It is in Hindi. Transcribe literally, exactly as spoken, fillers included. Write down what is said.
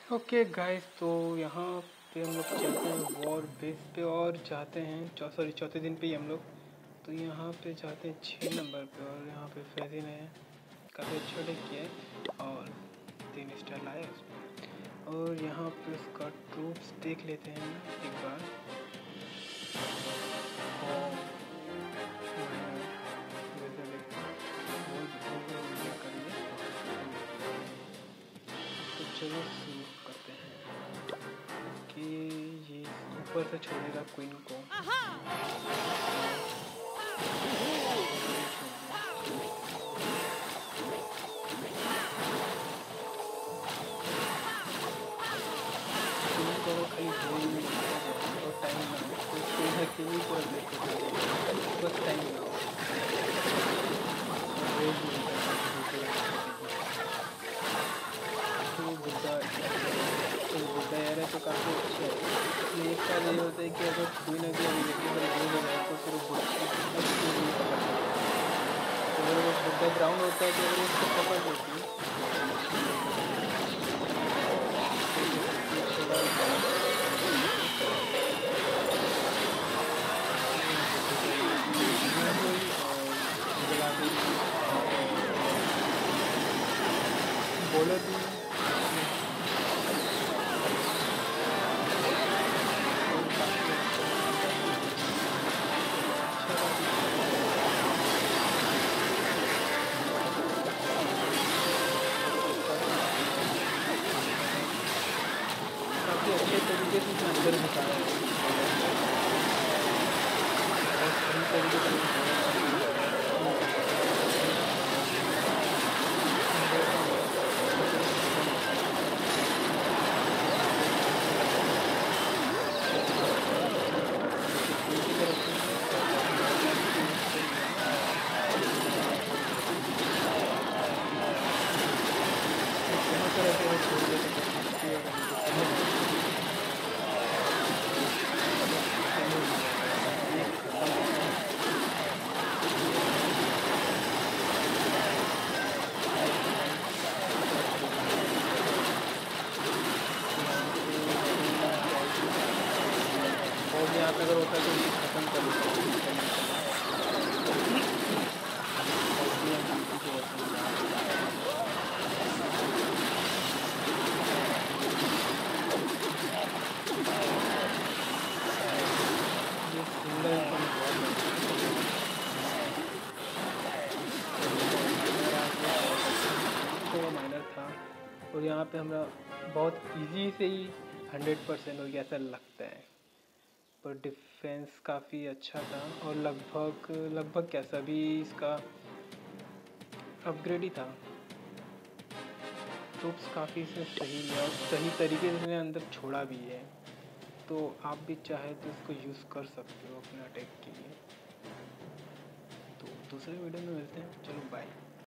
ओके गाइस, तो यहाँ पे हम लोग चलते हैं वॉर बेस पे और जाते हैं चौ सॉरी चौथे दिन पे ही हम लोग। तो यहाँ पे जाते हैं छः नंबर पे और यहाँ पे फैजी ने काफ़ी अच्छा डेक किया है और तीन स्टार लाया उसमें। और यहाँ पे उसका ट्रूप्स देख लेते हैं एक बार। और तो चलो शुरू करते हैं कि ये ऊपर से छोड़ेगा क्वीन को। खाली ढोल में और टाइम ना हो तो अकेले कर देते बस टाइम ना हो। तो बुद्धा तो बुद्धा यार है तो काफ़ी अच्छा है। लेकिन एक बार ये होता है कि अगर कोई ना कोई अवेलेबल हो जाए तो फिर अगर वो बुद्धा ग्राउंड होता है तो अगर उसको पकड़ लेती है बॉलर भी काफ़ी अच्छे तरीके से अंदर बताया है और सही तरीके से यहाँ पे अगर होता है तो ये खत्म कर देता ये माइनर था और यहाँ पे हमरा बहुत इजी से ही हंड्रेड परसेंट हो गया ऐसा लगता है। पर डिफेंस काफ़ी अच्छा था और लगभग लगभग क्या सभी इसका अपग्रेड ही था। ट्रूप्स काफ़ी से सही है और सही तरीके से इसने अंदर छोड़ा भी है, तो आप भी चाहे तो इसको यूज़ कर सकते हो अपने अटैक के लिए। तो दूसरे वीडियो में मिलते हैं, चलो बाय।